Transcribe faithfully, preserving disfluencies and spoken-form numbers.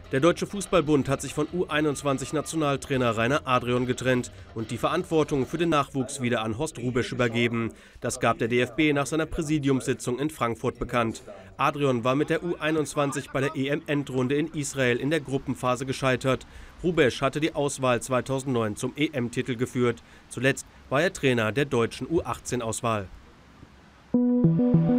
Der Deutsche Fußballbund hat sich von U einundzwanzig-Nationaltrainer Rainer Adrian getrennt und die Verantwortung für den Nachwuchs wieder an Horst Hrubesch übergeben. Das gab der D F B nach seiner Präsidiumssitzung in Frankfurt bekannt. Adrian war mit der U einundzwanzig bei der E M-Endrunde in Israel in der Gruppenphase gescheitert. Hrubesch hatte die Auswahl zweitausendneun zum E M-Titel geführt. Zuletzt war er Trainer der deutschen U achtzehn-Auswahl.